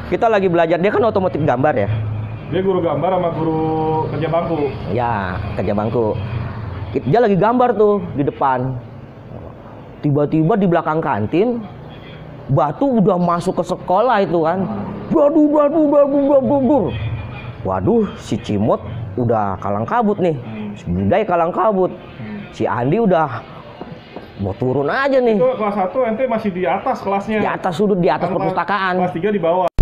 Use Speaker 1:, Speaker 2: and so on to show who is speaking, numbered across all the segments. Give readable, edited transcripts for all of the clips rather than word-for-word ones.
Speaker 1: Kita lagi belajar, dia kan otomotif gambar ya.
Speaker 2: Dia guru gambar sama guru kerja bangku.
Speaker 1: Ya, kerja bangku. Dia lagi gambar tuh di depan. Tiba-tiba di belakang kantin, batu udah masuk ke sekolah itu kan. Waduh. Waduh, si Cimot udah kalang kabut nih. Si Budai kalang kabut. Si Andi udah mau turun aja nih.
Speaker 2: Itu kelas 1 ente masih di atas kelasnya.
Speaker 1: Di atas sudut, di atas perpustakaan.
Speaker 2: Kelas 3 di bawah.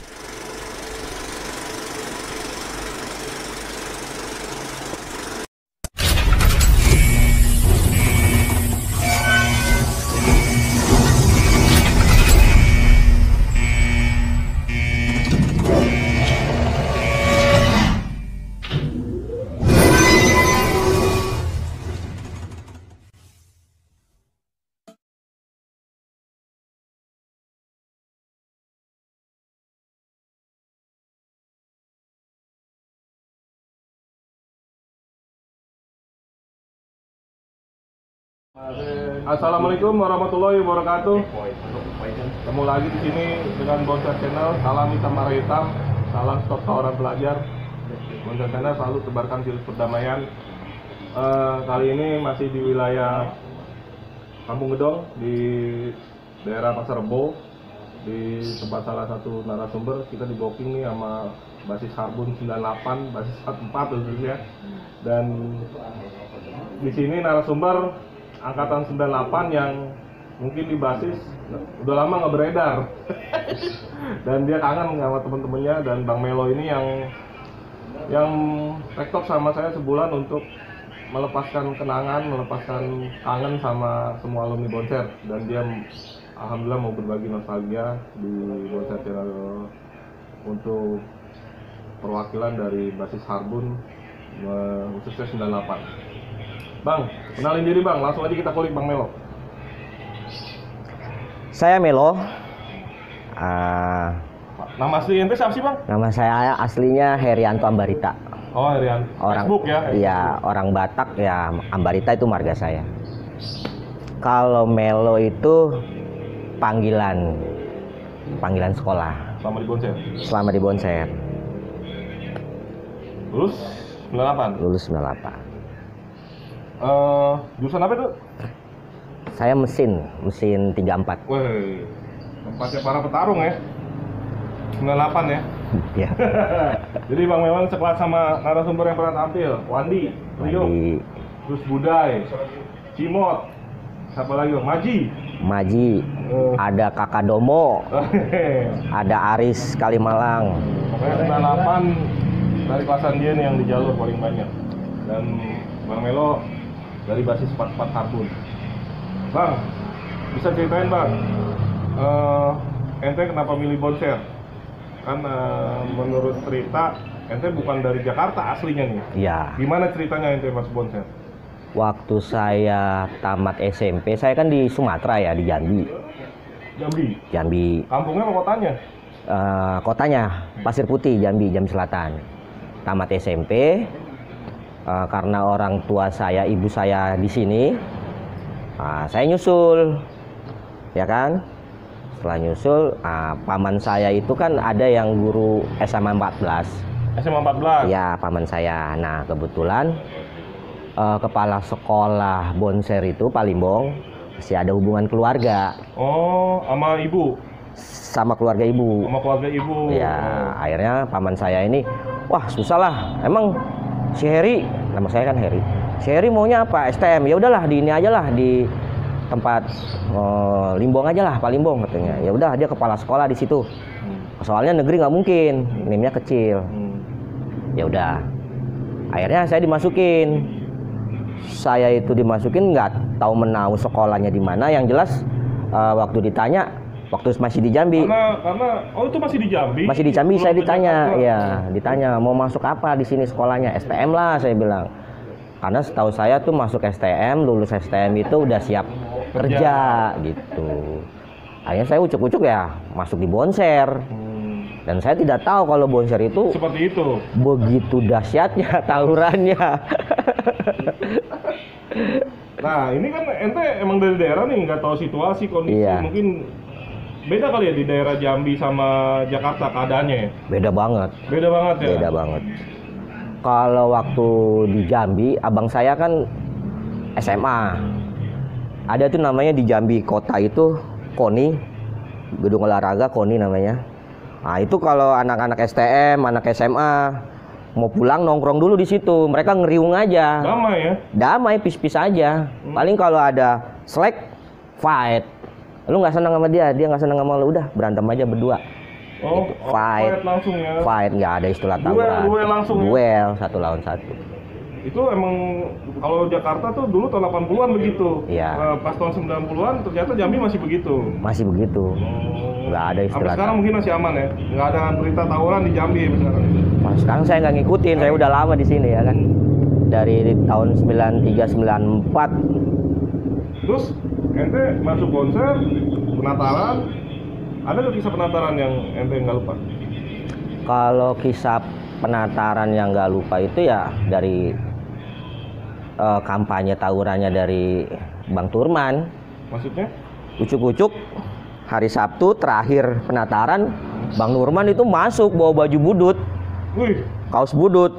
Speaker 2: Assalamualaikum warahmatullahi wabarakatuh. Ketemu lagi di sini dengan Bonser Channel. Salam hitam marah hitam, salam stop tawuran pelajar. Bonser Channel selalu tebarkan virus perdamaian. Kali ini masih di wilayah Kampung Gedong di daerah Pasar Rebo, di tempat salah satu narasumber. Kita di booking nih sama basis Harbun 98, basis 44 tentunya. Dan di sini narasumber angkatan 98 yang mungkin di basis udah lama nggak beredar. Dan dia kangen sama temen-temennya, dan Bang Melo ini yang rektok sama saya sebulan untuk melepaskan kenangan, melepaskan kangen sama semua alumni Bonser. Dan dia alhamdulillah mau berbagi nostalgia di Bonser Channel untuk perwakilan dari basis Harbun khususnya 98. Bang, kenalin diri Bang, langsung aja kita kulik Bang Melo.
Speaker 1: Saya Melo.
Speaker 2: Nama asli ente siapa sih Bang?
Speaker 1: Nama saya aslinya Herianto Ambarita.
Speaker 2: Oh, Herian. Facebook ya?
Speaker 1: Iya, orang Batak ya. Ambarita itu marga saya. Kalau Melo itu panggilan sekolah.
Speaker 2: Selama di Bonser?
Speaker 1: Selama di Bonser.
Speaker 2: Lulus 98?
Speaker 1: Lulus 98.
Speaker 2: Jurusan apa itu?
Speaker 1: Saya mesin 34.
Speaker 2: Wih, tempatnya para petarung ya? 98 ya?
Speaker 1: Iya.
Speaker 2: Jadi Bang Melo sekelas sama narasumber yang pernah tampil, Wandi, Rio, terus Budai, Cimot, siapa lagi Bang? Maji,
Speaker 1: ada Kakak Domo, ada Aris Kalimalang.
Speaker 2: Pokoknya 98 dari kelasan dia nih yang di jalur paling banyak. Dan Bang Melo dari basis 44 Harbun. Bang, bisa ceritain Bang, ente kenapa milih Bonser? Kan menurut cerita ente bukan dari Jakarta aslinya nih.
Speaker 1: Iya.
Speaker 2: Gimana ceritanya ente masuk Bonser?
Speaker 1: Waktu saya tamat SMP, saya kan di Sumatera ya, di Jambi. Jambi.
Speaker 2: Kampungnya apa kotanya?
Speaker 1: Kotanya Pasir Putih, Jambi Selatan. Tamat SMP, karena orang tua saya, ibu saya di sini, saya nyusul, ya kan? Setelah nyusul, paman saya itu kan ada yang guru SMA 14.
Speaker 2: SMA 14?
Speaker 1: Ya, paman saya. Nah, kebetulan kepala sekolah Bonser itu Palimbong masih ada hubungan keluarga.
Speaker 2: Oh, sama ibu?
Speaker 1: Sama keluarga ibu.
Speaker 2: Sama keluarga ibu.
Speaker 1: Ya, akhirnya paman saya ini, wah susah lah. Emang si Heri, nama saya kan Heri. Si Heri maunya apa? STM. Ya udahlah di ini aja lah, di tempat Limbong aja lah, Palimbong katanya. Ya udah, dia kepala sekolah di situ. Soalnya negeri nggak mungkin, NIM-nya kecil. Ya udah. Akhirnya saya dimasukin. Saya itu dimasukin nggak tahu menahu sekolahnya di mana. Yang jelas waktu ditanya, waktu masih di Jambi.
Speaker 2: Karena itu masih di Jambi.
Speaker 1: Masih di Jambi, saya ditanya, ya, ditanya mau masuk apa di sini sekolahnya. STM lah, saya bilang. Karena setahu saya tuh masuk STM, lulus STM itu udah siap kerja gitu. Akhirnya saya ucuk-ucuk ya masuk di Bonser. Dan saya tidak tahu kalau Bonser itu
Speaker 2: seperti itu.
Speaker 1: Begitu dahsyatnya tawurannya.
Speaker 2: Nah, ini kan ente emang dari daerah nih, nggak tahu situasi, kondisi.
Speaker 1: Iya.
Speaker 2: Mungkin beda kali ya di daerah Jambi sama Jakarta keadaannya ya?
Speaker 1: Beda banget.
Speaker 2: Beda banget ya?
Speaker 1: Beda banget. Kalau waktu di Jambi, abang saya kan SMA. Ada tuh namanya di Jambi kota itu KONI, gedung olahraga KONI namanya. Nah itu kalau anak-anak STM, anak SMA mau pulang nongkrong dulu di situ. Mereka ngeriung aja.
Speaker 2: Damai ya?
Speaker 1: Damai, pis-pis aja. Paling kalau ada slack, fight. Lu nggak senang sama dia nggak senang sama lu, udah berantem aja berdua.
Speaker 2: Oh,
Speaker 1: Gitu. Fight
Speaker 2: langsung ya?
Speaker 1: Fight, nggak ada istilah tawuran.
Speaker 2: Duel langsung ya?
Speaker 1: Duel 1 lawan 1.
Speaker 2: Itu emang kalau Jakarta tuh dulu tahun 80-an begitu.
Speaker 1: Iya.
Speaker 2: Pas tahun 90-an ternyata Jambi masih begitu.
Speaker 1: Masih begitu. Nggak ada
Speaker 2: Sampai
Speaker 1: istilah.
Speaker 2: sekarang mungkin masih aman ya? Nggak ada berita tawuran di Jambi sekarang.
Speaker 1: Nah, sekarang saya nggak ngikutin, saya udah lama di sini ya kan. Dari tahun 93 94.
Speaker 2: Terus ente masuk konser penataran, ada nggak kisah penataran yang ente nggak lupa?
Speaker 1: Kalau kisah penataran yang nggak lupa itu ya dari kampanye tawurannya dari Bang Turman.
Speaker 2: Maksudnya?
Speaker 1: Ucuk-ucuk hari Sabtu terakhir penataran, Bang Nurman itu masuk bawa baju budut,
Speaker 2: Wih,
Speaker 1: kaos budut.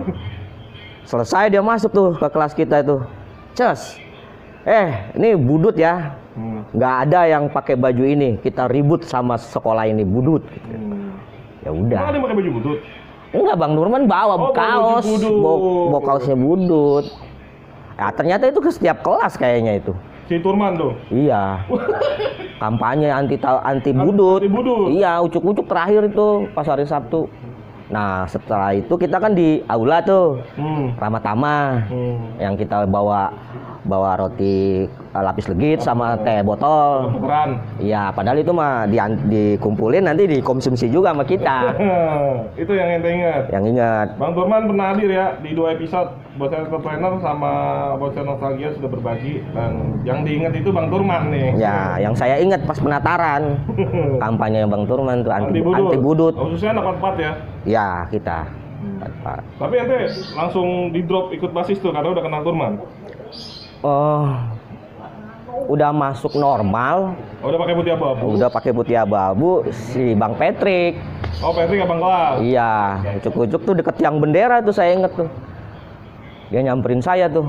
Speaker 1: Selesai dia masuk tuh ke kelas kita itu. Ces, ini budut ya. Nggak ada yang pakai baju ini. Kita ribut sama sekolah ini budut. Ya udah.
Speaker 2: Emang ada yang pakai baju budut?
Speaker 1: Enggak, Bang Nurman bawa kaos, bawa kaosnya budut. Ya ternyata itu ke setiap kelas kayaknya itu.
Speaker 2: Si Turman tuh?
Speaker 1: Iya. Kampanye anti budut.
Speaker 2: Anti budut?
Speaker 1: Iya, ucuk-ucuk terakhir itu pas hari Sabtu. Nah setelah itu kita kan di aula tuh, Ramatama, yang kita bawa roti lapis legit sama teh botol.
Speaker 2: Tukeran.
Speaker 1: Iya, padahal itu mah dikumpulin nanti dikonsumsi juga sama kita.
Speaker 2: Itu yang ente ingat?
Speaker 1: Yang ingat.
Speaker 2: Bang Turman pernah hadir ya di 2 episode. Bocah Entrepreneur sama Bocah Nostalgia sudah berbagi. Dan yang diingat itu Bang Turman nih.
Speaker 1: Ya, yang saya ingat pas penataran kampanye Bang Turman tuh anti budut.
Speaker 2: Khususnya anak 4 ya?
Speaker 1: Ya, kita.
Speaker 2: Tapi ente langsung di drop ikut basis tuh karena udah kenal Turman?
Speaker 1: Oh, udah masuk normal.
Speaker 2: Oh, udah pakai putih abu-abu?
Speaker 1: Udah pakai putih abu-abu si Bang Patrick.
Speaker 2: Oh, Patrick abang kelas?
Speaker 1: Iya, ucuk-ucuk tuh deket tiang bendera tuh saya inget tuh. Dia nyamperin saya tuh.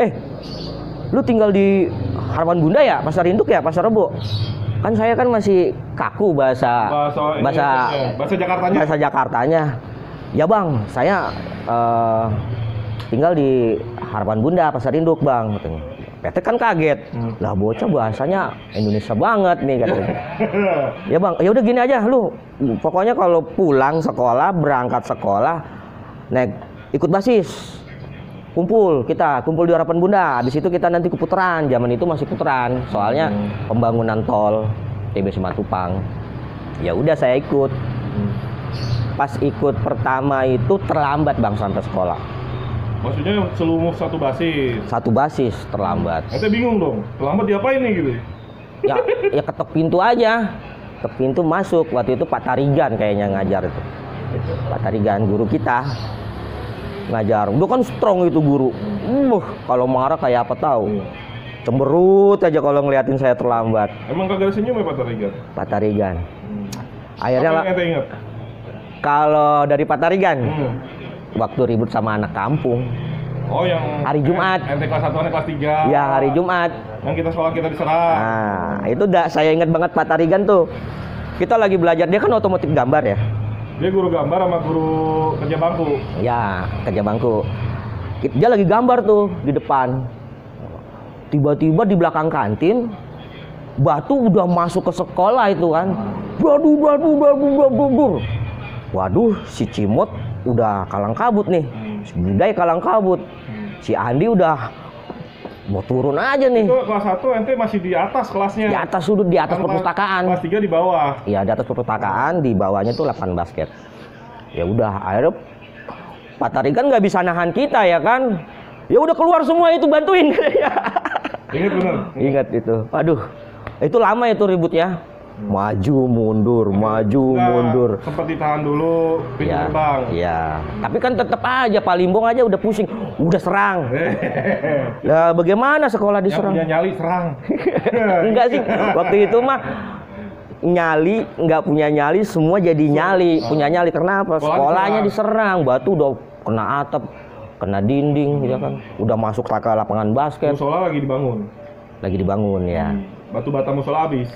Speaker 1: Lu tinggal di Harapan Bunda ya? Pasar Induk ya? Pasar Rebo? Kan saya kan masih kaku bahasa Jakartanya. Bahasa Jakartanya. Ya Bang, saya tinggal di Harapan Bunda, Pasar Induk Bang, katanya. Petek kan kaget. Lah bocah bahasanya Indonesia banget nih katanya. Ya Bang, ya udah gini aja lu. Pokoknya kalau pulang sekolah, berangkat sekolah, naik ikut basis. Kumpul di Harapan Bunda. Habis itu kita nanti ke putaran. Zaman itu masih putaran. Soalnya pembangunan tol TB Simatupang. Ya udah saya ikut. Pas ikut pertama itu terlambat Bang sampai sekolah.
Speaker 2: Maksudnya selumuh satu basis?
Speaker 1: Satu basis terlambat.
Speaker 2: Ente bingung dong, terlambat diapain nih gitu?
Speaker 1: Ya ketok pintu aja. Ketok pintu masuk. Waktu itu Pak Tarigan kayaknya ngajar itu. Pak Tarigan guru kita ngajar. Udah kan strong itu guru. Kalau marah kayak apa tahu. Cemberut aja kalau ngeliatin saya terlambat.
Speaker 2: Emang kagak senyum ya Pak Tarigan?
Speaker 1: Pak Tarigan. Akhirnya
Speaker 2: apa yang ente ingat?
Speaker 1: Kalau dari Pak Tarigan, waktu ribut sama anak kampung.
Speaker 2: Oh, yang
Speaker 1: hari Jumat.
Speaker 2: Ente kelas 1, ente kelas 3.
Speaker 1: Iya, hari Jumat.
Speaker 2: Yang kita sekolah kita diserang.
Speaker 1: Nah, itu saya ingat banget Pak Tarigan tuh. Kita lagi belajar, dia kan otomotif gambar ya.
Speaker 2: Dia guru gambar sama guru kerja bangku.
Speaker 1: Ya, kerja bangku. Dia lagi gambar tuh di depan. Tiba-tiba di belakang kantin, batu udah masuk ke sekolah itu kan. Waduh, si Cimot udah kalang kabut nih. Si Budai kalang kabut. Si Andi udah mau turun aja nih.
Speaker 2: Itu kelas 1 ente masih di atas kelasnya.
Speaker 1: Di atas sudut, di atas perpustakaan.
Speaker 2: Kelas 3 di bawah.
Speaker 1: Iya, di atas perpustakaan, di bawahnya tuh lapangan basket. Ya udah, akhirnya Pak Tarigan nggak bisa nahan kita ya kan. Ya udah keluar semua itu bantuin.
Speaker 2: Ingat bener?
Speaker 1: Ingat itu. Aduh, itu lama itu ributnya. Maju mundur, mundur.
Speaker 2: Sempat ditahan dulu pintu gerbang.
Speaker 1: Iya. Tapi kan tetap aja Pak Limbong aja udah pusing, udah serang. Lah bagaimana sekolah diserang?
Speaker 2: Yang punya nyali serang.
Speaker 1: Enggak sih. Waktu itu mah nyali, nggak punya nyali, semua jadi nyali, punya nyali. Kenapa? Sekolahnya diserang, batu udah kena atap, kena dinding, gitu kan. Udah masuk ke lapangan basket.
Speaker 2: Musola lagi dibangun.
Speaker 1: Lagi dibangun ya.
Speaker 2: Batu bata musola habis.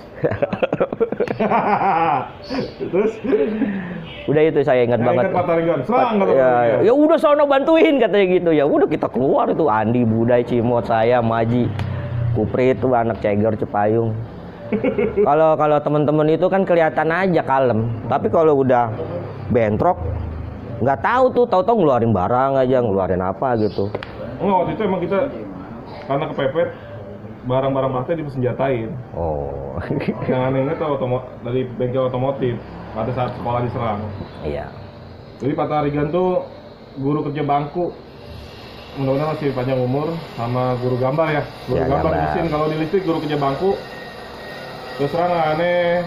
Speaker 2: Terus
Speaker 1: udah itu saya ingat banget.
Speaker 2: Ingat Pak Tarigan, serang kata
Speaker 1: ya udah sono bantuin katanya gitu. Ya udah kita keluar itu Andi, Budai, Cimot, saya, Maji, Kuprit tuh anak Ceger Cepayung. Kalau teman-teman itu kan kelihatan aja kalem, tapi kalau udah bentrok nggak tahu tuh, tahu-tahu ngeluarin barang aja, ngeluarin apa gitu.
Speaker 2: Enggak, waktu itu emang kita karena kepepet barang-barang praktek disenjatain.
Speaker 1: Oh.
Speaker 2: Yang anehnya tuh dari bengkel otomotif pada saat sekolah diserang.
Speaker 1: Iya.
Speaker 2: Jadi Pak Tarigan tuh guru kerja bangku, mudah-mudahan masih panjang umur, sama guru gambar ya. Guru
Speaker 1: Ya,
Speaker 2: gambar
Speaker 1: gambar.
Speaker 2: mesin, kalau di listrik guru kerja bangku. Terus terang aneh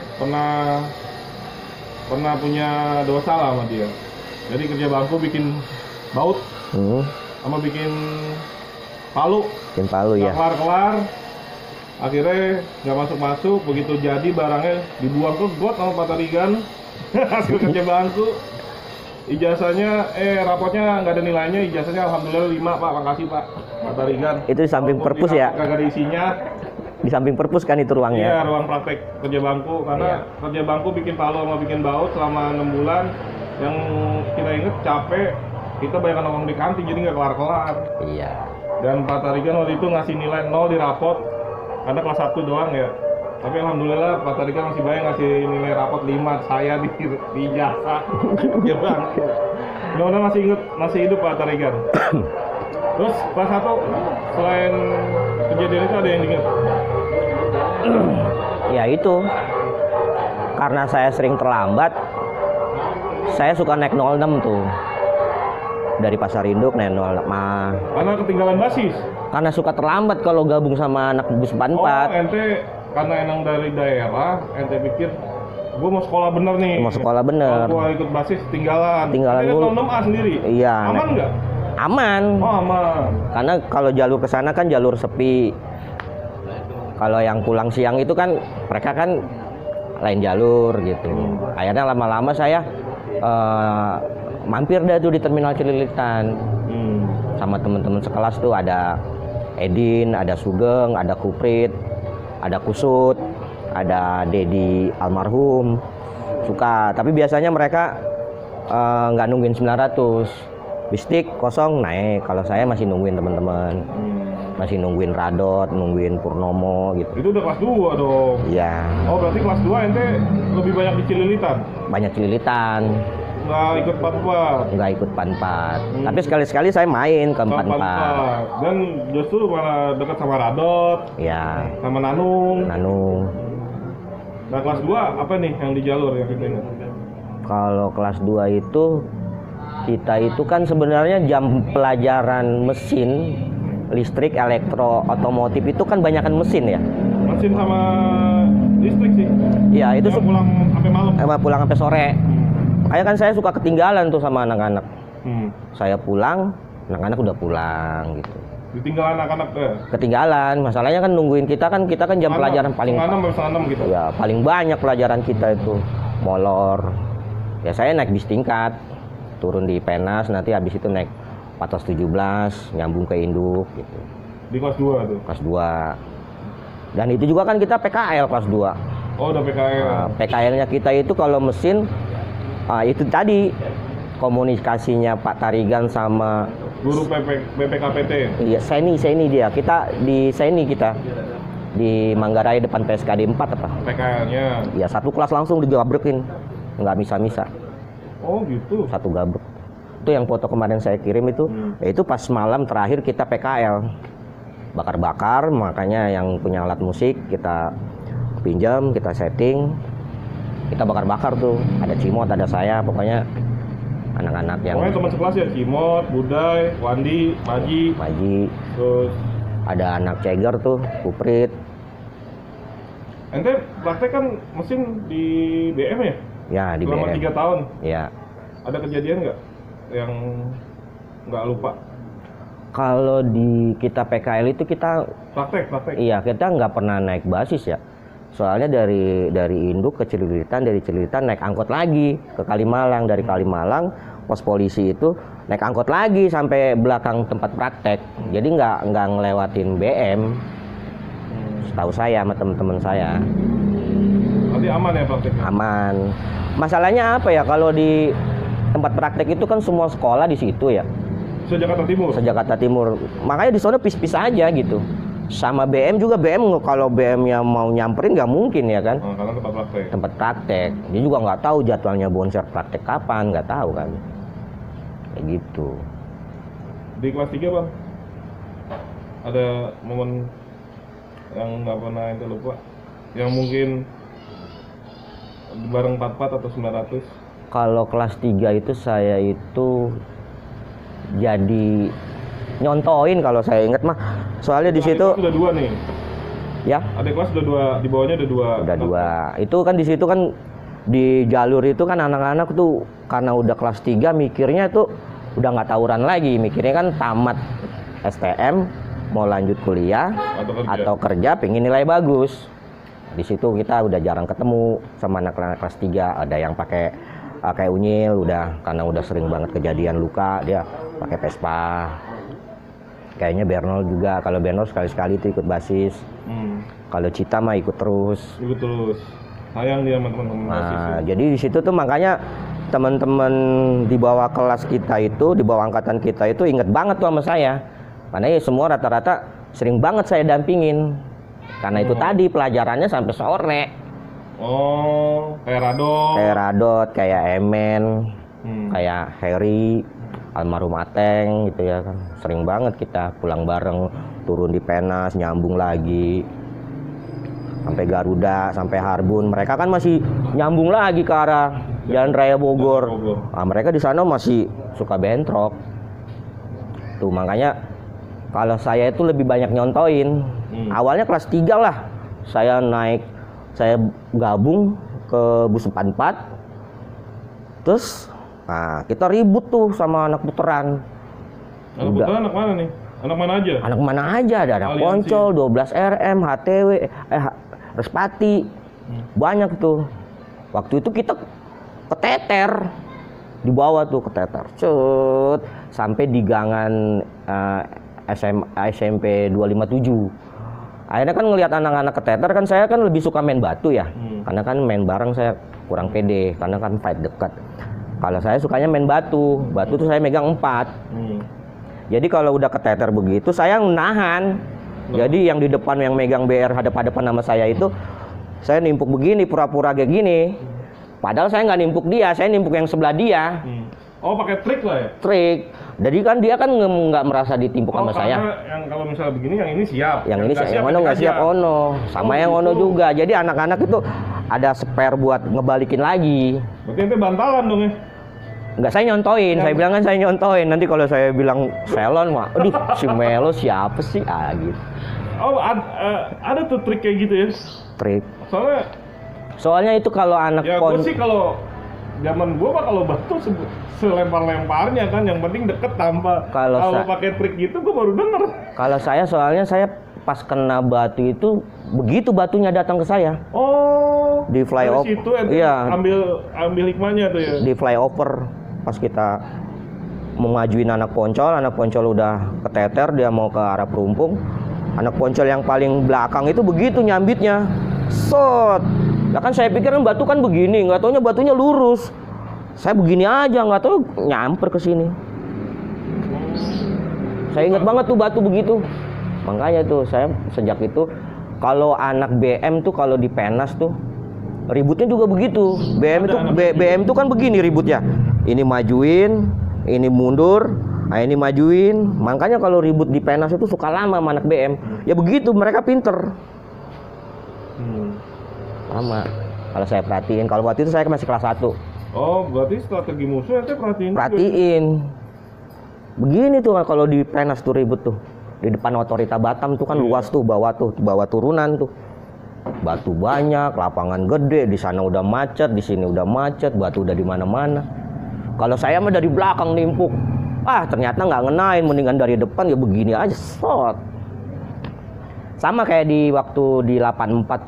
Speaker 2: pernah punya dosa lah sama dia. Jadi kerja bangku bikin baut sama bikin palu.
Speaker 1: Bikin palu ya.
Speaker 2: Nggak kelar-kelar. Akhirnya nggak masuk-masuk, begitu jadi barangnya dibuang ke got sama Pak Tarigan. Hasil kerja bangku. Ijazahnya, rapotnya nggak ada nilainya, ijazahnya alhamdulillah 5 Pak, makasih Pak Tarigan.
Speaker 1: Itu di samping perpus ya?
Speaker 2: Kagak ada isinya.
Speaker 1: Di samping perpus kan itu ruangnya.
Speaker 2: Iya, ruang praktek kerja bangku, karena kerja bangku bikin palu sama bikin baut selama 6 bulan. Yang kita inget capek, kita banyak nongkrong di kantin jadi nggak kelar-kelar.
Speaker 1: Iya.
Speaker 2: Dan Pak Tarigan waktu itu ngasih nilai 0 di rapot, karena kelas 1 doang ya. Tapi alhamdulillah Pak Tarigan masih banyak ngasih nilai rapot 5, saya di ijazah. Ya bang. Mudah-mudahan masih hidup Pak Tarigan. Terus kelas 1 selain kejadian itu ada yang diingat?
Speaker 1: Ya itu. Karena saya sering terlambat, saya suka naik 06 tuh. Dari Pasar Induk naik 06.
Speaker 2: Karena ketinggalan basis.
Speaker 1: Karena suka terlambat kalau gabung sama anak bus 44.
Speaker 2: Oh, ente karena emang dari daerah, ente pikir gue mau sekolah bener nih.
Speaker 1: Mau sekolah bener.
Speaker 2: Kalau gue ikut basis tinggalan.
Speaker 1: Tinggalan
Speaker 2: Ente
Speaker 1: mulu.
Speaker 2: 06A sendiri.
Speaker 1: Iya.
Speaker 2: Aman nggak?
Speaker 1: Aman.
Speaker 2: Oh, aman.
Speaker 1: Karena kalau jalur ke sana kan jalur sepi. Kalau yang pulang siang itu kan mereka kan lain jalur gitu. Akhirnya lama-lama saya mampir dah tuh di terminal Cililitan. Sama teman-teman sekelas tuh ada Edin, ada Sugeng, ada Kuprit, ada Kusut, ada Dedi almarhum. Suka, tapi biasanya mereka nggak nungguin 900. Bistik kosong naik. Kalau saya masih nungguin teman-teman. Masih nungguin Radot, nungguin Purnomo gitu.
Speaker 2: Itu udah kelas 2 dong.
Speaker 1: Iya.
Speaker 2: Oh, berarti kelas 2 ente lebih banyak di Cililitan.
Speaker 1: Banyak Cililitan.
Speaker 2: Nggak ikut 44.
Speaker 1: Nggak ikut PAN-4. Tapi sekali-sekali saya main ke 44.
Speaker 2: Dan justru malah dekat sama Radot,
Speaker 1: Ya,
Speaker 2: sama Nanung.
Speaker 1: Nanung.
Speaker 2: Nah, kelas 2 apa nih yang di jalur yang kita ingat?
Speaker 1: Kalau kelas 2 itu kita itu kan sebenarnya jam pelajaran mesin, listrik, elektro, otomotif itu kan banyakan mesin ya.
Speaker 2: Mesin sama listrik sih.
Speaker 1: Iya, itu
Speaker 2: Yang pulang sampai malam.
Speaker 1: pulang sampai sore. Makanya kan saya suka ketinggalan tuh sama anak-anak. Saya pulang, anak-anak udah pulang gitu.
Speaker 2: Ditinggal anak-anak
Speaker 1: Ketinggalan, masalahnya kan nungguin kita kan jam pelajaran paling
Speaker 2: 6 gitu.
Speaker 1: ya paling banyak pelajaran kita itu molor. Ya saya naik bis tingkat, turun di Penas, nanti habis itu naik 417 nyambung ke Induk gitu.
Speaker 2: Di kelas 2 tuh.
Speaker 1: Kelas 2. Dan itu juga kan kita PKL kelas 2.
Speaker 2: Oh, udah PKL.
Speaker 1: PKL-nya kita itu kalau mesin itu tadi komunikasinya Pak Tarigan sama
Speaker 2: Guru BPKPT.
Speaker 1: iya Seni dia. Kita di Seni kita di Manggarai depan PSKD 4 apa?
Speaker 2: PKL-nya.
Speaker 1: Ya satu kelas langsung digabrekin. Nggak misa-misa.
Speaker 2: Oh, gitu.
Speaker 1: Satu gabrek. Itu yang foto kemarin saya kirim itu, itu pas malam terakhir kita PKL. Bakar-bakar, makanya yang punya alat musik kita pinjam, kita setting. Kita bakar-bakar tuh. Ada Cimot, ada saya, pokoknya anak-anak yang
Speaker 2: Pokoknya teman sekelas ya, Cimot, Budai, Wandi, Maji, terus
Speaker 1: ada anak Ceger tuh, Kuprit.
Speaker 2: ente praktek kan mesin di BM ya?
Speaker 1: Ya di
Speaker 2: Selama
Speaker 1: BM.
Speaker 2: 3 tahun.
Speaker 1: Ya.
Speaker 2: Ada kejadian nggak yang nggak lupa?
Speaker 1: Kalau di kita PKL itu kita
Speaker 2: Praktek.
Speaker 1: iya kita nggak pernah naik basis ya. Soalnya dari Induk ke Cililitan, dari Cililitan naik angkot lagi ke Kalimalang, dari Kalimalang pos polisi itu naik angkot lagi sampai belakang tempat praktek. Jadi nggak ngelewatin BM. Setahu saya sama teman-teman saya.
Speaker 2: Nanti aman ya prakteknya?
Speaker 1: Aman. Masalahnya apa ya, kalau di tempat praktek itu kan semua sekolah di situ ya.
Speaker 2: Se-Jakarta Timur?
Speaker 1: Se-Jakarta Timur. Makanya di sana pis-pis aja gitu. Sama BM juga, BM kalau BM-nya mau nyamperin nggak mungkin ya kan.
Speaker 2: Karena tempat praktek.
Speaker 1: Tempat praktek. Dia juga nggak tahu jadwalnya Bonser praktek kapan, nggak tahu kan. Kayak gitu.
Speaker 2: Di kelas 3 Bang, ada momen yang nggak pernah ente lupa? Yang mungkin bareng 44 atau 900?
Speaker 1: Kalau kelas 3 itu saya itu jadi nyontoin kalau saya ingat mah. Soalnya di situ
Speaker 2: sudah 2 nih.
Speaker 1: ya.
Speaker 2: Adik kelas sudah 2, di bawahnya ada 2.
Speaker 1: Udah 2. Itu kan di situ kan di jalur itu kan anak-anak tuh karena udah kelas 3 mikirnya tuh udah nggak tawuran lagi, mikirnya kan tamat STM mau lanjut kuliah atau kerja pengen nilai bagus. Di situ kita udah jarang ketemu sama anak-anak kelas 3. Ada yang pakai kayak Unyil udah, karena udah sering banget kejadian luka, dia pakai Vespa. Kayaknya Bernol juga, kalau Bernol sekali-sekali itu ikut basis. Kalau Cita mah ikut terus.
Speaker 2: Ikut terus. Sayang dia sama teman-teman basis.
Speaker 1: Nah, jadi di situ tuh makanya teman-teman di bawah kelas kita itu, di bawah angkatan kita itu inget banget tuh sama saya. Karena ya semua rata-rata sering banget saya dampingin. Karena itu tadi pelajarannya sampai sore.
Speaker 2: Oh, kayak Radot.
Speaker 1: Kayak Radot, kayak Emen, kayak Harry, almarhum Ateng gitu ya kan. Sering banget kita pulang bareng, turun di Penas, nyambung lagi. Sampai Garuda, sampai Harbun. Mereka kan masih nyambung lagi ke arah Jalan Raya Bogor. Nah, mereka di sana masih suka bentrok. Tuh makanya kalau saya itu lebih banyak nyontoin. Awalnya kelas 3 lah. Saya gabung ke bus 44. Terus nah, kita ribut tuh sama anak puteran.
Speaker 2: Anak puteran anak mana nih? Anak mana aja?
Speaker 1: Anak mana aja, ada anak Poncol, 12 RM, HTW, Respati. Banyak tuh. Waktu itu kita keteter di bawah tuh, keteter. Cut, sampai di gangan SMP 257. Akhirnya kan ngelihat anak-anak keteter kan, saya kan lebih suka main batu ya. Karena kan main bareng saya kurang pede, karena kan fight dekat. Kalau saya sukanya main batu. Batu tuh saya megang 4. Jadi kalau udah keteter begitu, saya nahan. Jadi yang di depan yang megang BR hadap-hadapan nama saya itu, saya nimpuk begini, pura-pura kayak gini. Padahal saya nggak nimpuk dia, saya nimpuk yang sebelah dia.
Speaker 2: Oh, pakai trik lah ya?
Speaker 1: Trik. Jadi kan dia kan nggak merasa ditimpuk sama saya.
Speaker 2: Yang kalau misalnya begini, yang ini siap.
Speaker 1: Yang ini siap, yang ono nggak siap ono. Sama yang ono juga. Jadi anak-anak itu ada spare buat ngebalikin lagi.
Speaker 2: Berarti itu bantalan dong ya?
Speaker 1: Nggak, saya nyontoin. Saya bilang kan saya nyontoin. Nanti kalau saya bilang Selon, wah, aduh si Melo siapa sih? Ah gitu.
Speaker 2: Oh, ada tuh trik kayak gitu ya?
Speaker 1: Trik.
Speaker 2: Soalnya
Speaker 1: itu kalau anak
Speaker 2: ya gue sih kalau zaman gue mah kalau batu selempar-lemparnya kan, yang penting deket tanpa. Kalau pakai trik gitu gue baru denger. Kalau
Speaker 1: saya soalnya saya pas kena batu itu begitu batunya datang ke saya.
Speaker 2: Oh.
Speaker 1: Di flyover.
Speaker 2: Situ iya. Ambil hikmahnya tuh ya.
Speaker 1: Di flyover pas kita mau ngajuin anak Poncol udah keteter, dia mau ke arah Perumpung. Anak Poncol yang paling belakang itu begitu nyambitnya. Sot. Lah kan saya pikir kan batu kan begini, nggak taunya batunya lurus. Saya begini aja, nggak tahu nyamper ke sini. Saya ingat banget tuh batu begitu. Makanya tuh saya sejak itu kalau anak BM tuh kalau di Penas tuh ributnya juga begitu. BM itu kan begini ributnya. Ini majuin, ini mundur, nah ini majuin. Makanya kalau ribut di Penas itu suka lama sama anak BM. Ya begitu, mereka pinter. Sama. Kalau saya perhatiin, kalau waktu itu saya masih kelas 1.
Speaker 2: Oh, berarti strategi musuh ente
Speaker 1: perhatiin. Begini tuh kalau di Penas tuh ribut tuh. Di depan Otorita Batam tuh kan luas tuh, bawah turunan tuh. Batu banyak, lapangan gede, di sana udah macet, di sini udah macet, batu udah di mana-mana. Kalau saya mah dari belakang nimpuk. Ternyata nggak ngenain, mendingan dari depan ya begini aja, shot. Sama kayak di waktu di 84 tuh.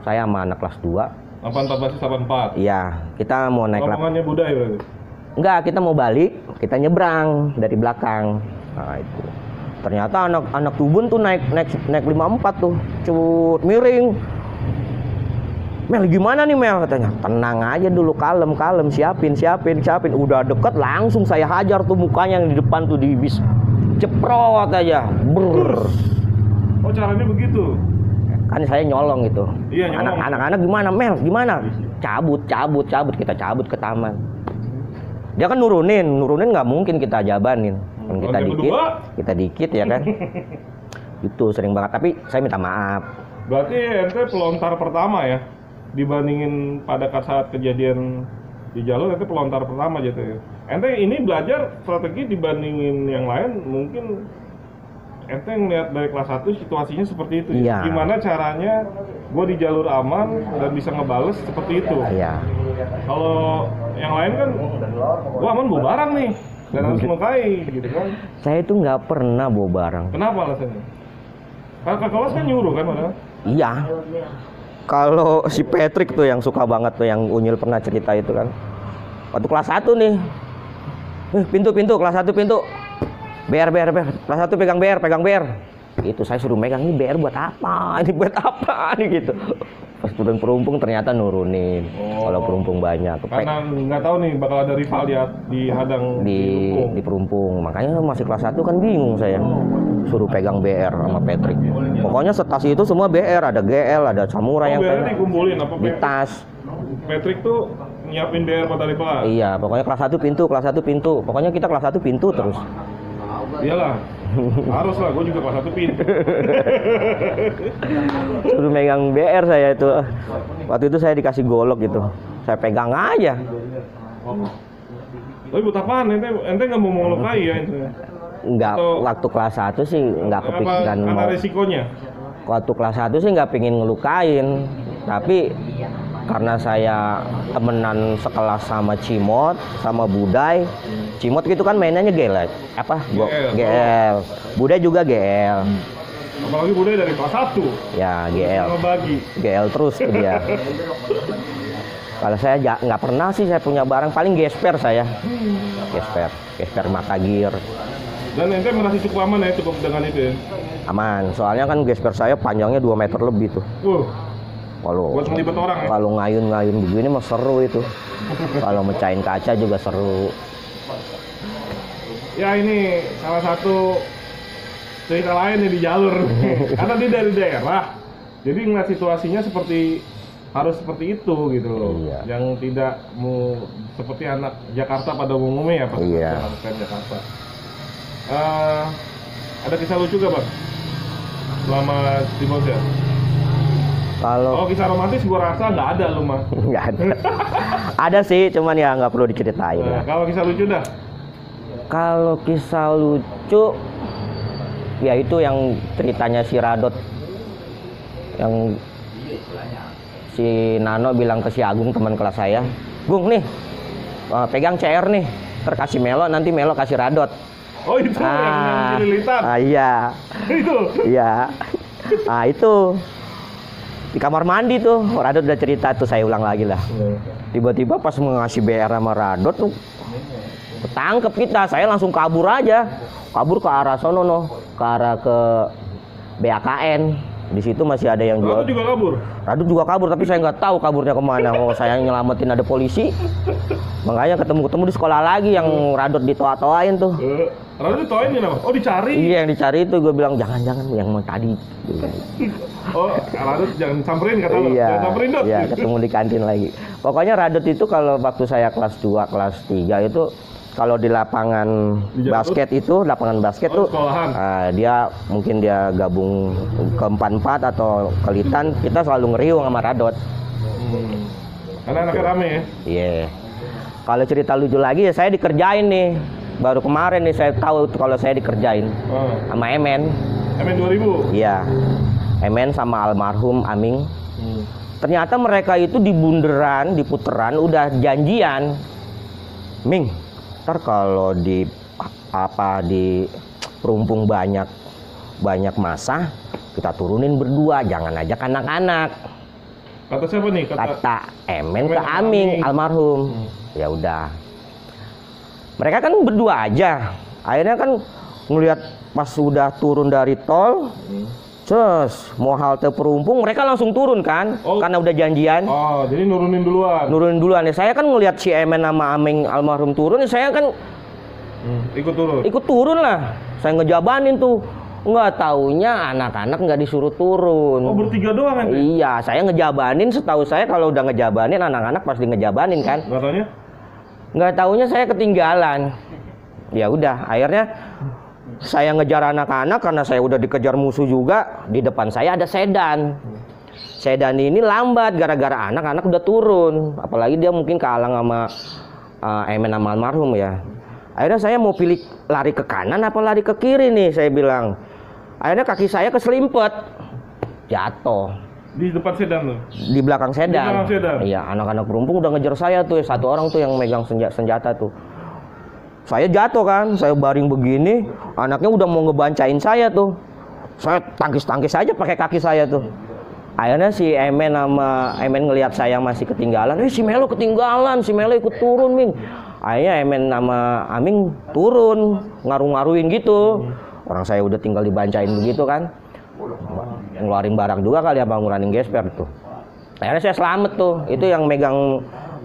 Speaker 1: Saya sama anak kelas 2.
Speaker 2: 84 berarti 84.
Speaker 1: Iya, kita mau naik
Speaker 2: Rombongannya Budai berarti.
Speaker 1: Enggak, kita mau balik, kita nyebrang dari belakang. Nah, itu. Ternyata anak Tubun tuh naik 54 tuh. Cut, miring. Mel, gimana nih Mel, katanya. Tenang aja dulu, kalem, siapin. Udah deket langsung saya hajar tuh mukanya yang di depan tuh di bis. Ceprot aja. Brrr.
Speaker 2: Oh, caranya begitu.
Speaker 1: Kan saya nyolong gitu.
Speaker 2: Iya, nyolong.
Speaker 1: Anak-anak gimana Mel, gimana? Cabut, kita cabut ke taman. Dia kan nurunin nggak mungkin kita jabanin. Kan kita dikit ya kan. Itu sering banget, tapi saya minta maaf.
Speaker 2: Berarti ente pelontar pertama ya, dibandingin pada saat kejadian di jalur, ente pelontar pertama gitu ya. Ente ini belajar strategi dibandingin yang lain, mungkin ente ngeliat dari kelas 1 situasinya seperti itu.
Speaker 1: Iya.
Speaker 2: Gimana caranya gue di jalur aman dan bisa ngebales seperti itu.
Speaker 1: Iya.
Speaker 2: Kalau yang lain kan, gue aman bawa barang nih dan harus melukai gitu kan.
Speaker 1: Saya itu nggak pernah bawa barang.
Speaker 2: Kenapa alasannya? Kakak kelas kan nyuruh kan padahal?
Speaker 1: Iya. Kalau si Patrick tuh yang suka banget tuh, yang Unyil pernah cerita itu kan. Waktu kelas 1 nih. Pintu kelas 1 pintu. BR. Kelas 1 pegang BR. Itu saya suruh megang, ini BR buat apa? Ini buat apa nih gitu. Pas turun perumpung ternyata nurunin. Kalau perumpung banyak.
Speaker 2: Karena nggak tahu nih bakal ada rival dihadang
Speaker 1: di perumpung. Makanya masih kelas 1 kan bingung saya. Suruh pegang BR sama Patrick. Pokoknya stasi itu semua BR, ada GL, ada Samurai yang
Speaker 2: BR dikumpulin apa
Speaker 1: di tas.
Speaker 2: Patrick tuh nyiapin BR pada rival.
Speaker 1: Iya, pokoknya kelas 1 pintu. Pokoknya kita kelas 1 pintu terus.
Speaker 2: Iyalah. Harus lah, gue juga kelas 1 pintu.
Speaker 1: Suruh megang BR saya itu. Waktu itu saya dikasih golok gitu. Saya pegang aja.
Speaker 2: Tapi buat apaan? Ente nggak mau melukai ya?
Speaker 1: Enggak, waktu kelas 1 sih nggak kepikiran
Speaker 2: mau. Karena risikonya?
Speaker 1: Waktu kelas 1 sih nggak pingin ngelukain. Tapi karena saya temenan sekelas sama Cimot, sama Budai. Cimot gitu kan mainannya GL. GL. Budai juga GL.
Speaker 2: Apalagi Budai dari kelas 1.
Speaker 1: Ya, GL.
Speaker 2: Ngebagi.
Speaker 1: GL terus tuh dia. Kalau saya nggak pernah sih saya punya barang, paling gesper saya. Gesper mata gear.
Speaker 2: Dan ente merasa cukup aman ya, cukup dengan itu ya?
Speaker 1: Aman, soalnya kan gesper saya panjangnya 2 meter lebih tuh.
Speaker 2: Buat ngelibet orang ya?
Speaker 1: Kalau ngayun begini mah seru itu. Kalau mecahin kaca juga seru.
Speaker 2: Ya ini salah satu cerita lain nih di jalur. Karena dia dari daerah, jadi ngeliat situasinya harus seperti itu gitu loh.
Speaker 1: Iya.
Speaker 2: Yang tidak mau seperti anak Jakarta pada umumnya ya, Pak.
Speaker 1: Iya.
Speaker 2: Anak Jakarta. Ada kisah lucu gak, Bang? Selama di Bonsel? Kalau kisah romantis gua rasa nggak ada lu mah.
Speaker 1: Nggak ada. Ada sih, cuman ya nggak perlu diceritain.
Speaker 2: Kalau kisah lucu dah?
Speaker 1: Kalau kisah lucu, ya itu yang ceritanya si Radot, yang si Nano bilang ke si Agung teman kelas saya, Gung nih, pegang CR nih, terkasih Melo, nanti Melo kasih Radot.
Speaker 2: Oh itu yang lilitan?
Speaker 1: Iya.
Speaker 2: Itu?
Speaker 1: Iya. Itu di kamar mandi tuh, Radot udah cerita tuh, saya ulang lagi lah. Tiba-tiba pas ngasih BR sama Radot tuh, ketangkep kita, saya langsung kabur aja, kabur ke arah sono ke arah ke BAKN. Di situ masih ada yang jual. Radot juga kabur, tapi saya nggak tahu kaburnya kemana. Saya nyelamatin ada polisi, makanya ketemu di sekolah lagi yang Radot ditoa-toain tuh.
Speaker 2: Radot ditoain kenapa? Oh dicari?
Speaker 1: Iya yang dicari itu, gue bilang jangan yang mau tadi.
Speaker 2: Oh Radot jangan samperin kata lo.
Speaker 1: Iya,
Speaker 2: jangan samperin Dot.
Speaker 1: Iya, ketemu di kantin lagi. Pokoknya Radot itu kalau waktu saya kelas 2, kelas 3 itu kalau di lapangan basket itu, dia mungkin dia gabung ke 44 atau ke Litan, kita selalu ngeriung sama Radot.
Speaker 2: Karena anaknya rame ya?
Speaker 1: Iya. Kalau cerita lucu lagi ya saya dikerjain nih. Baru kemarin nih saya tahu kalau saya dikerjain sama Emen.
Speaker 2: Emen 2000?
Speaker 1: Iya. Emen sama almarhum Aming. Ternyata mereka itu di bunderan, di puteran udah janjian. Ming, ntar kalau di perumpung banyak masa, kita turunin berdua, jangan ajak anak-anak.
Speaker 2: Kata siapa nih?
Speaker 1: Kata Emen ke
Speaker 2: Emen ke
Speaker 1: Aming
Speaker 2: Aming.
Speaker 1: almarhum. Ya udah. Mereka kan berdua aja. Akhirnya kan ngelihat pas sudah turun dari tol, terus mau halte Perumpung, mereka langsung turun kan,
Speaker 2: Oh.
Speaker 1: karena udah janjian.
Speaker 2: Oh, jadi nurunin duluan.
Speaker 1: Nurunin duluan ya. Saya kan ngelihat si Emen sama Aming almarhum turun, ya saya kan
Speaker 2: Ikut turun.
Speaker 1: ikut turun lah. Saya ngejabanin tuh. Nggak taunya anak-anak nggak disuruh turun.
Speaker 2: Oh, bertiga doang kan?
Speaker 1: Iya, saya ngejabanin. Setahu saya kalau udah ngejabanin, anak-anak pasti ngejabanin kan.
Speaker 2: Nggak taunya?
Speaker 1: Nggak taunya saya ketinggalan. Ya udah, akhirnya saya ngejar anak-anak karena saya udah dikejar musuh juga. Di depan saya ada sedan. Sedan ini lambat gara-gara anak-anak udah turun. Apalagi dia mungkin kehalang sama Emen sama almarhum ya. Akhirnya saya mau pilih lari ke kanan apa lari ke kiri nih, saya bilang. Akhirnya kaki saya keselimpet, jatuh
Speaker 2: Di depan sedan tuh.
Speaker 1: di belakang sedan.
Speaker 2: Di belakang sedan?
Speaker 1: Iya, anak-anak Perumpung udah ngejar saya tuh, satu orang tuh yang megang senjata tuh. Saya jatuh kan, saya baring begini, anaknya udah mau ngebancain saya tuh. Saya tangkis-tangkis aja pakai kaki saya tuh. Akhirnya si Emen ngelihat saya masih ketinggalan. Si Melo ketinggalan, si Melo ikut turun, Ming. Akhirnya Emen sama Aming turun, ngaruh-ngaruhin gitu. Orang saya udah tinggal dibancain begitu kan. Ngeluarin barang juga kali apa ngurangin gesper tuh. Akhirnya saya selamat tuh. Itu yang megang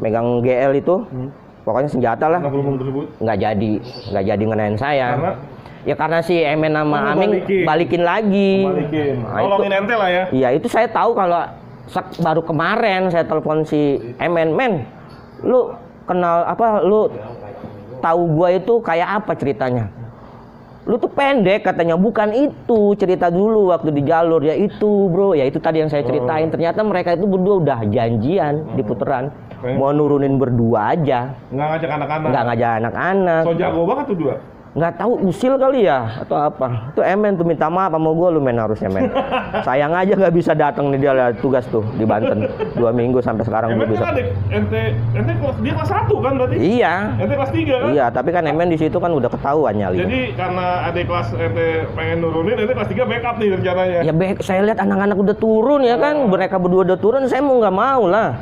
Speaker 1: GL itu. Pokoknya senjata lah.
Speaker 2: Anak Perumpung tersebut.
Speaker 1: Nggak jadi ngenain saya.
Speaker 2: Karena?
Speaker 1: Ya karena si Emen sama Aming balikin lagi.
Speaker 2: Balikin.
Speaker 1: Nah,
Speaker 2: Tolongin ente lah ya.
Speaker 1: Iya, itu saya tahu kalau baru kemarin saya telepon si Emen, Men, lu kenal apa? Lu tahu gua itu kayak apa ceritanya? Lu tuh pendek katanya, bukan itu cerita dulu waktu di jalur ya itu bro, ya itu tadi yang saya ceritain. Ternyata mereka itu berdua udah janjian di putaran mau nurunin berdua aja.
Speaker 2: Nggak ngajak anak-anak.
Speaker 1: Nggak ngajak anak-anak.
Speaker 2: So jago banget tuh dua.
Speaker 1: Nggak tahu usil kali ya atau apa. Itu Emen tuh minta maaf sama gue, lu Men harusnya Men. Sayang aja nggak bisa datang nih, dia lah tugas tuh di Banten 2 minggu sampai sekarang belum
Speaker 2: Emen
Speaker 1: bisa.
Speaker 2: kan adik, ente dia kelas 1 kan berarti?
Speaker 1: Iya.
Speaker 2: Ente kelas 3 kan?
Speaker 1: Iya, tapi kan Emen di situ kan udah ketahuan nyali.
Speaker 2: Jadi karena adik kelas ente pengen nurunin, ente kelas 3 backup nih rencananya.
Speaker 1: Ya saya lihat anak-anak udah turun ya kan, mereka berdua udah turun, saya mau nggak mau lah.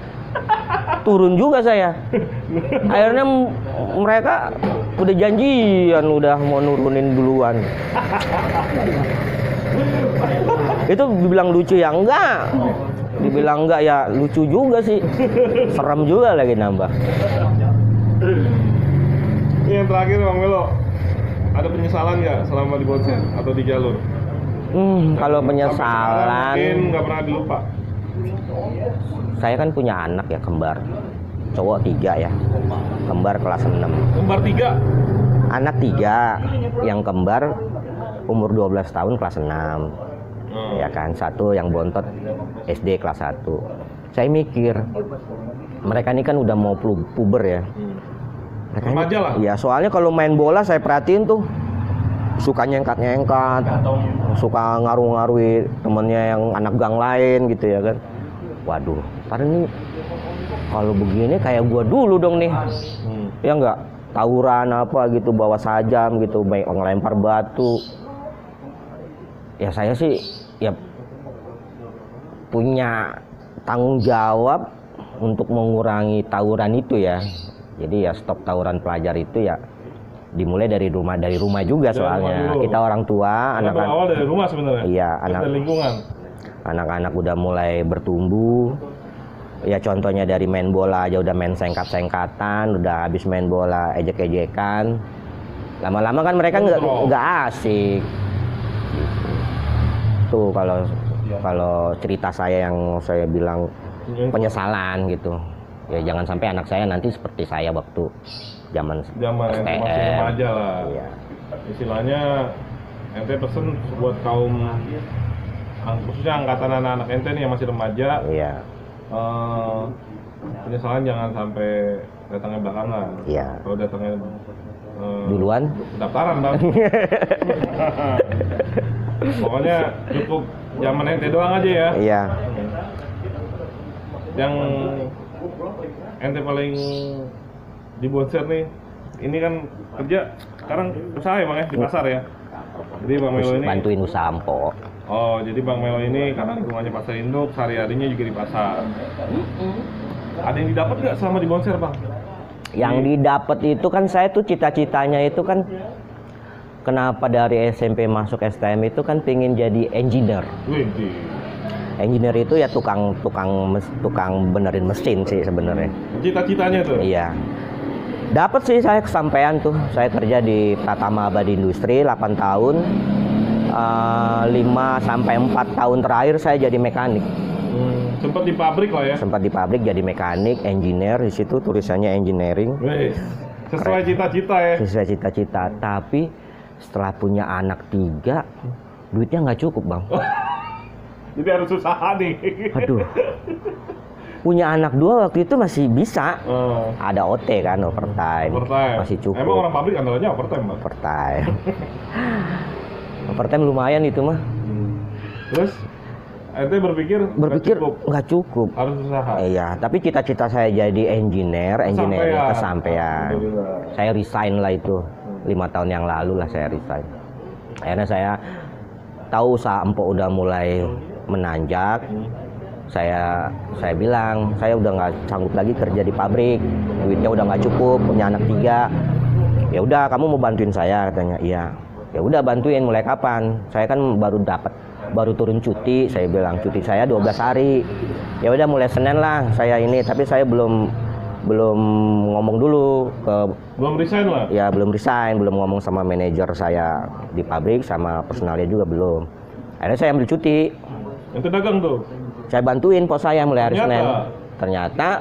Speaker 1: Turun juga saya. Akhirnya mereka udah janjian udah mau nurunin duluan. Itu dibilang lucu ya enggak. Dibilang enggak ya lucu juga sih. Serem juga lagi nambah.
Speaker 2: Ini yang terakhir Bang Melo. Ada penyesalan nggak selama di Bonser atau di jalur?
Speaker 1: Kalau
Speaker 2: Sampai sekarang
Speaker 1: penyesalan,
Speaker 2: mungkin nggak pernah dilupa.
Speaker 1: saya kan punya anak ya kembar. Cowok 3 ya. Kembar kelas 6.
Speaker 2: Kembar 3.
Speaker 1: Anak 3 yang kembar umur 12 tahun kelas 6. Ya kan, satu yang bontot SD kelas 1. Saya mikir mereka ini kan udah mau puber ya. Mereka ini,
Speaker 2: Remaja lah.
Speaker 1: ya soalnya kalau main bola saya perhatiin tuh suka nyengkat-nyengkat, suka ngaruh-ngaruhi temennya yang anak gang lain gitu ya kan. Waduh, karena ini kalau begini kayak gua dulu dong nih. Ya enggak, tawuran apa gitu, bawa sajam gitu, baik ngelempar batu. Ya saya sih ya punya tanggung jawab untuk mengurangi tawuran itu ya. Jadi ya stop tawuran pelajar itu ya dimulai dari rumah juga soalnya. Kita orang tua, anak-anak
Speaker 2: awal dari rumah sebenarnya.
Speaker 1: Iya,
Speaker 2: dari lingkungan.
Speaker 1: Anak-anak udah mulai bertumbuh. Ya contohnya dari main bola aja udah main sengkat-sengkatan, udah habis main bola ejek-ejekan. Lama-lama kan mereka nggak asik. Tuh kalau cerita saya yang saya bilang penyesalan gitu. Ya jangan sampai anak saya nanti seperti saya waktu zaman
Speaker 2: masih remaja lah.
Speaker 1: Iya.
Speaker 2: Istilahnya ente pesen buat kaum khususnya angkatan anak-anak ente nih yang masih remaja.
Speaker 1: Iya.
Speaker 2: Penyesalan jangan sampai datangnya belakangan.
Speaker 1: Iya.
Speaker 2: Kalau datangnya
Speaker 1: duluan
Speaker 2: pendaftaran Bang. Pokoknya cukup zaman ente doang aja ya.
Speaker 1: Iya.
Speaker 2: Yang ente paling di Bonser nih, ini kan kerja sekarang usaha ya Bang ya, di pasar ya. Jadi Bang Melo ini
Speaker 1: bantuin usaha empok.
Speaker 2: Oh, jadi Bang Melo ini karena lingkungannya pasar induk, sehari-harinya juga di pasar. Ada yang didapat nggak selama di Bonser, Bang?
Speaker 1: Yang didapat itu kan saya tuh cita-citanya itu kan kenapa dari SMP masuk STM itu kan pengen jadi engineer.
Speaker 2: Wih,
Speaker 1: Engineer itu ya tukang benerin mesin sih sebenarnya.
Speaker 2: cita-citanya tuh?
Speaker 1: Iya. Dapat sih saya kesampaian tuh. Saya kerja di Pratama Abadi Industri 8 tahun. 5 sampai 4 tahun terakhir saya jadi mekanik.
Speaker 2: Sempat di pabrik lah ya?
Speaker 1: Sempat di pabrik jadi mekanik, engineer, di situ tulisannya engineering.
Speaker 2: Wih, sesuai cita-cita ya?
Speaker 1: Sesuai cita-cita, tapi setelah punya anak 3, duitnya nggak cukup, Bang.
Speaker 2: Jadi harus usaha nih.
Speaker 1: Aduh. Punya anak 2 waktu itu masih bisa. Ada OT kan, overtime. Masih cukup.
Speaker 2: Emang orang pabrik andalannya overtime, Bang?
Speaker 1: Overtime. Overtime lumayan itu mah.
Speaker 2: Terus ente berpikir
Speaker 1: nggak cukup.
Speaker 2: Harus usaha.
Speaker 1: Iya, tapi cita-cita saya jadi engineering kesampaian. Saya resign lah itu. 5 tahun yang lalu lah saya resign. Akhirnya saya tahu usaha empok udah mulai menanjak. Saya bilang saya udah nggak sanggup lagi kerja di pabrik, duitnya udah nggak cukup, punya anak 3. Ya udah, kamu mau bantuin saya, katanya. Iya. Ya udah, bantuin. Mulai kapan? Saya kan baru turun cuti. Saya bilang cuti saya 12 hari. Ya udah, mulai Senin lah saya ini, tapi saya belum ngomong dulu
Speaker 2: belum resign lah.
Speaker 1: Ya belum resign, belum ngomong sama manajer saya di pabrik, sama personalnya juga belum. Akhirnya saya ambil cuti.
Speaker 2: Ente dagang tuh?
Speaker 1: Saya bantuin pos saya mulai hari Senin. Ternyata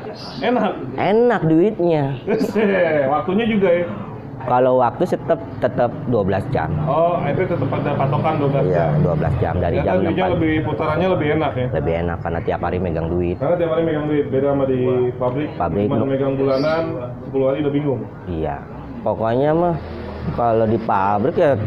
Speaker 1: enak duitnya.
Speaker 2: Waktunya juga ya?
Speaker 1: Kalau waktu tetap 12 jam.
Speaker 2: Oh, itu tetap ada patokan 12 jam?
Speaker 1: Iya, 12 jam dari jam 4.
Speaker 2: Putarannya lebih enak ya?
Speaker 1: Lebih enak karena tiap hari megang duit.
Speaker 2: Karena tiap hari megang duit, beda sama di pabrik cuma megang bulanan, 10 hari udah bingung.
Speaker 1: Iya, pokoknya mah kalau di pabrik ya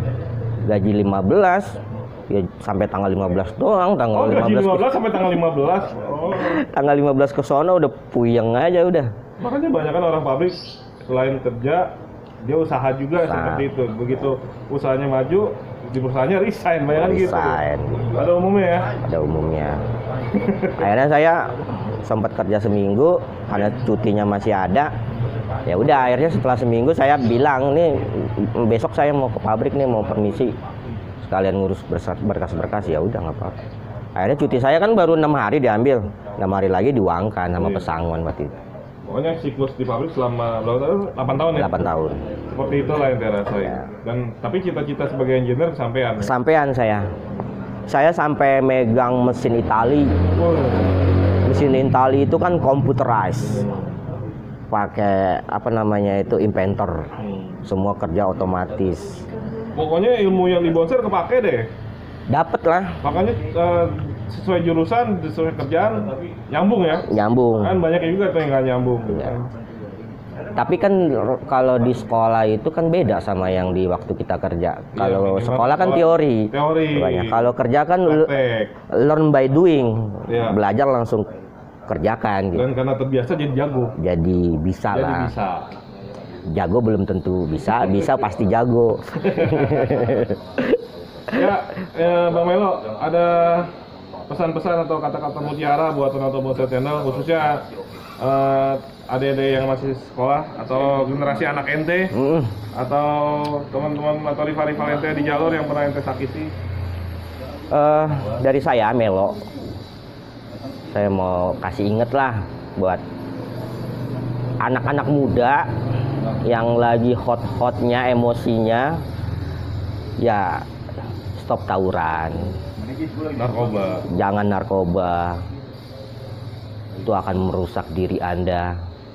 Speaker 1: gaji 15, ya sampai tanggal 15 doang, tanggal 15.
Speaker 2: Gaji 15 sampai tanggal 15. Oh.
Speaker 1: Tanggal 15 ke sono udah puyeng aja udah.
Speaker 2: Makanya banyak kan orang pabrik selain kerja dia usaha juga seperti itu. Begitu usahanya maju, di perusahaannya resign, banyak gitu. Ada umumnya ya?
Speaker 1: Ada umumnya. Akhirnya saya sempat kerja seminggu karena cutinya masih ada. Ya udah, akhirnya setelah seminggu saya bilang, nih besok saya mau ke pabrik nih, mau permisi sekalian ngurus berkas-berkas. Ya udah, nggak apa-apa. Akhirnya cuti saya kan baru 6 hari diambil, 6 hari lagi diuangkan sama pesangon waktu itu.
Speaker 2: Pokoknya siklus di pabrik selama berapa tahun? 8 tahun ya?
Speaker 1: 8 tahun.
Speaker 2: Seperti itulah yang saya rasain. Ya. Dan tapi cita-cita sebagai engineer kesampaian.
Speaker 1: Kesampaian saya. Saya sampai megang mesin Itali. Mesin Itali itu kan computerized. Pakai apa namanya itu, inventor. Semua kerja otomatis.
Speaker 2: Pokoknya ilmu yang di Bonser kepake deh.
Speaker 1: Dapet lah.
Speaker 2: Makanya sesuai jurusan, sesuai kerjaan, nyambung ya?
Speaker 1: Nyambung.
Speaker 2: Kan banyak juga tuh yang nggak nyambung.
Speaker 1: Ya. Tapi kan kalau di sekolah itu kan beda sama yang di waktu kita kerja. Kalau sekolah kan teori. Banyak. Kalau kerja kan learn by doing. Ya. Belajar langsung kerjakan. Gitu.
Speaker 2: Dan karena terbiasa jadi jago.
Speaker 1: Jadi bisa lah. Jago belum tentu bisa pasti jago.
Speaker 2: Ya, Bang Melo, ada pesan-pesan atau kata-kata mutiara buat penonton Bonser Channel, khususnya adik-adik yang masih sekolah atau generasi anak ente, atau teman-teman atau rival-rival ente di jalur yang pernah ente sakiti?
Speaker 1: Dari saya, Melo, saya mau kasih inget lah buat anak-anak muda yang lagi hot-hotnya emosinya, ya stop tawuran,
Speaker 2: narkoba.
Speaker 1: Jangan narkoba, itu akan merusak diri Anda.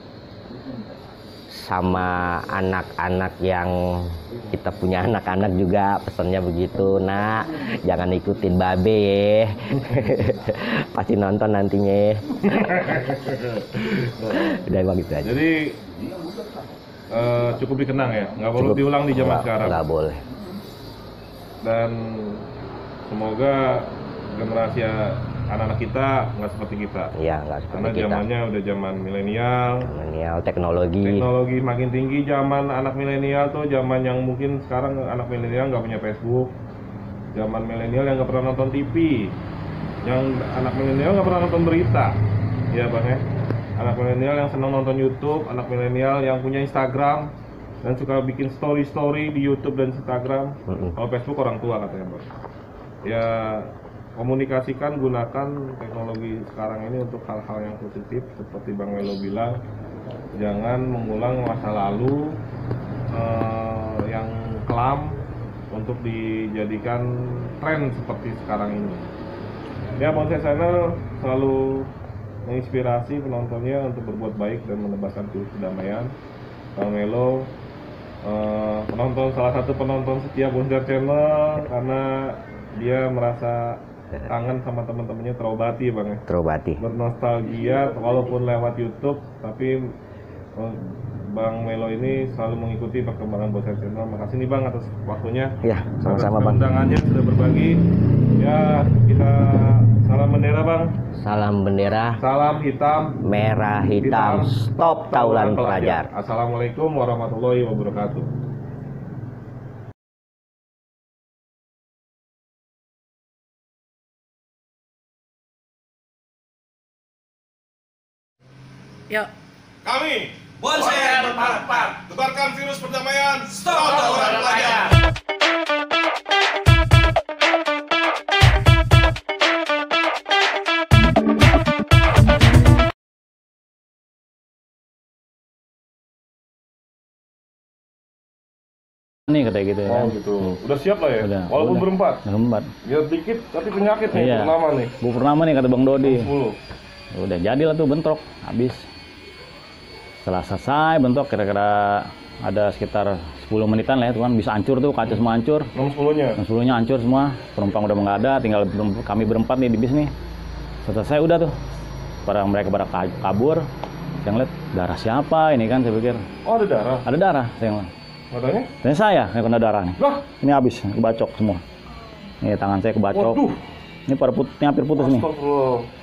Speaker 1: Sama anak-anak yang kita punya anak-anak juga pesannya begitu, nak, jangan ikutin babe ya. Pasti nonton nantinya. Udah begitu aja.
Speaker 2: Jadi cukup dikenang ya, nggak perlu diulang di zaman sekarang.
Speaker 1: Nggak boleh. Dan
Speaker 2: semoga generasi anak-anak kita nggak seperti kita.
Speaker 1: Iya, nggak seperti
Speaker 2: Karena
Speaker 1: kita.
Speaker 2: zamannya udah zaman milenial.
Speaker 1: Milenial, teknologi.
Speaker 2: Teknologi makin tinggi, zaman anak milenial tuh zaman yang mungkin sekarang anak milenial nggak punya Facebook. Zaman milenial yang nggak pernah nonton TV. Yang anak milenial nggak pernah nonton berita. Iya Bang ya. Anak milenial yang senang nonton YouTube, anak milenial yang punya Instagram dan suka bikin story-story di YouTube dan Instagram. Kalau Facebook orang tua katanya Bang. Ya komunikasikan, gunakan teknologi sekarang ini untuk hal-hal yang positif seperti Bang Melo bilang. Jangan mengulang masa lalu yang kelam untuk dijadikan tren seperti sekarang ini. Ya, Bonsai Channel selalu menginspirasi penontonnya untuk berbuat baik dan menebarkan virus kedamaian. Bang Melo salah satu penonton setia Bonsai Channel karena dia merasa kangen sama teman-temannya, terobati Bang ya.
Speaker 1: Terobati.
Speaker 2: Bernostalgia walaupun lewat YouTube, tapi Bang Melo ini selalu mengikuti perkembangan Bonsai Channel. Makasih nih Bang atas waktunya.
Speaker 1: Ya, sama-sama Bang.
Speaker 2: Undangannya sudah berbagi. Ya, kita salam bendera Bang.
Speaker 1: Salam bendera.
Speaker 2: Salam hitam.
Speaker 1: Merah hitam. Stop tawuran pelajar.
Speaker 2: Assalamualaikum warahmatullahi wabarakatuh.
Speaker 3: Yuk.
Speaker 2: Kami
Speaker 3: Bonsai berpart,
Speaker 2: tebarkan virus perdamaian.
Speaker 3: stop tawuran pelajar.
Speaker 4: Nih katanya gitu ya.
Speaker 2: Oh gitu. Udah siap lah ya?
Speaker 4: Udah,
Speaker 2: Walaupun
Speaker 4: udah.
Speaker 2: berempat.
Speaker 4: Berempat.
Speaker 2: Biar dikit tapi penyakit nih
Speaker 4: Iya.
Speaker 2: Purnama nih.
Speaker 4: Bu Purnama nih kata Bang Dodi.
Speaker 2: 10.
Speaker 4: Udah jadilah tuh bentrok, habis. Setelah selesai bentrok kira-kira ada sekitar 10 menitan lah ya, tuh kan bisa hancur tuh, kaca semua hancur.
Speaker 2: 6-10-nya.
Speaker 4: 10-nya hancur semua, penumpang udah nggak ada, tinggal kami berempat nih di bis nih. Selesai udah tuh, mereka pada kabur. Saya ngeliat darah siapa ini kan, saya pikir
Speaker 2: Oh ada darah.
Speaker 4: ada darah, saya ngeliat.
Speaker 2: Katanya?
Speaker 4: Dan saya yang kena darah nih.
Speaker 2: Lah,
Speaker 4: Ini habis, kebacok semua. Nih tangan saya kebacok.
Speaker 2: waduh.
Speaker 4: Ini pada ini hampir putus nih.
Speaker 2: Astagfirullah.